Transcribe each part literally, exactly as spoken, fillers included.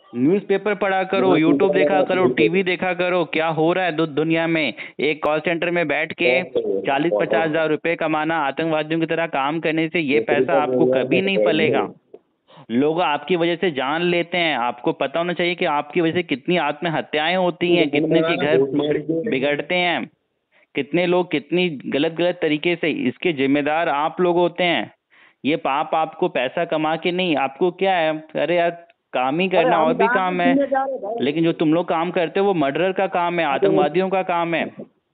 Newspaper पढ़ा करो, YouTube देखा करो, टीवी देखा करो, क्या हो रहा है दु, दुनिया में। एक कॉल सेंटर में बैठ के चालीस पचास हजार रुपए कमाना, आतंकवादियों की तरह काम करने से ये पैसा आपको कभी नहीं फलेगा। लोग आपकी वजह से जान लेते हैं। आपको पता होना चाहिए कि आपकी वजह से कितनी आत्महत्याएं होती हैं, कितने के घर बिगड़ते हैं, कितने लोग कितनी गलत गलत तरीके से, इसके जिम्मेदार आप लोग होते हैं। ये पाप आपको पैसा कमा के नहीं, आपको क्या है, अरे यार काम ही करना, और भी काम है, लेकिन जो तुम लोग काम करते हो वो मर्डर का काम है, आतंकवादियों का काम है।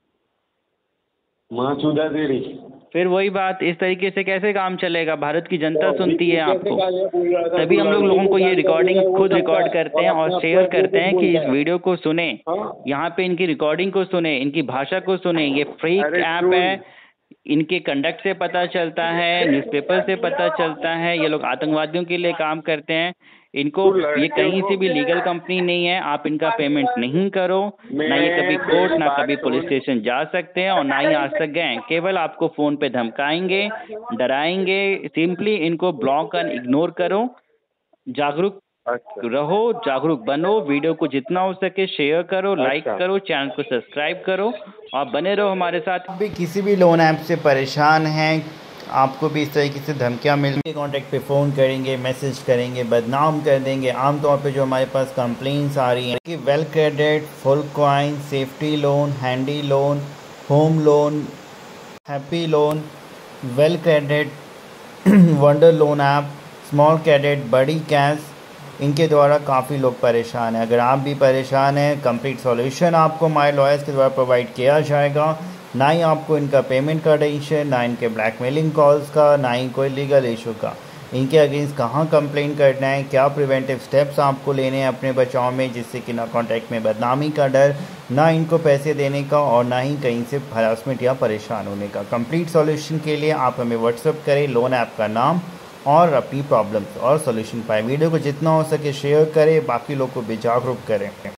माँ चूदा तेरी। फिर वही बात, इस तरीके से कैसे काम चलेगा। भारत की जनता सुनती है आपको, तभी हम लोग लोगों को ये रिकॉर्डिंग खुद रिकॉर्ड करते हैं और शेयर करते हैं कि इस वीडियो को सुने, यहाँ पे इनकी रिकॉर्डिंग को सुने, इनकी भाषा को सुने। ये फेक ऐप है, इनके कंडक्ट से पता चलता है, न्यूज़पेपर से पता चलता है, ये लोग आतंकवादियों के लिए काम करते हैं। इनको ये कहीं से भी लीगल कंपनी नहीं है, आप इनका पेमेंट नहीं करो, ना ये कभी कोर्ट ना कभी पुलिस स्टेशन जा सकते हैं और ना ही आज तक गए। केवल आपको फोन पे धमकाएंगे, डराएंगे। सिंपली इनको ब्लॉक और इग्नोर करो। जागरूक रहो, जागरूक बनो, वीडियो को जितना हो सके शेयर करो, लाइक करो, चैनल को सब्सक्राइब करो और बने रहो हमारे साथ। भी किसी भी लोन ऐप से परेशान हैं, आपको भी इस तरीके से धमकियां मिल कॉन्टैक्ट पे फ़ोन करेंगे, मैसेज करेंगे, बदनाम कर देंगे। आमतौर पे जो हमारे पास कंप्लेंट्स आ रही हैं कि well credit, full coin, safety loan, handy loan, home loan, happy loan, well credit, wonder loan app, small credit, बड़ी कैश, इनके द्वारा काफ़ी लोग परेशान हैं। अगर आप भी परेशान हैं, कंप्लीट सॉल्यूशन आपको माय लॉयर्स के द्वारा प्रोवाइड किया जाएगा। ना ही आपको इनका पेमेंट का टेंशन, ना इनके ब्लैकमेलिंग कॉल्स का, ना ही कोई लीगल इशू का। इनके अगेंस्ट कहाँ कंप्लेंट करना है, क्या प्रिवेंटिव स्टेप्स आपको लेने हैं अपने बचाव में, जिससे कि ना कॉन्टैक्ट में बदनामी का डर, ना इनको पैसे देने का और ना ही कहीं से हरासमेंट या परेशान होने का। कंप्लीट सॉल्यूशन के लिए आप हमें व्हाट्सअप करें, लोन ऐप का नाम और अपनी प्रॉब्लम्स और सॉल्यूशन पाएँ। वीडियो को जितना हो सके शेयर करें, बाकी लोग को भी जागरूक करें।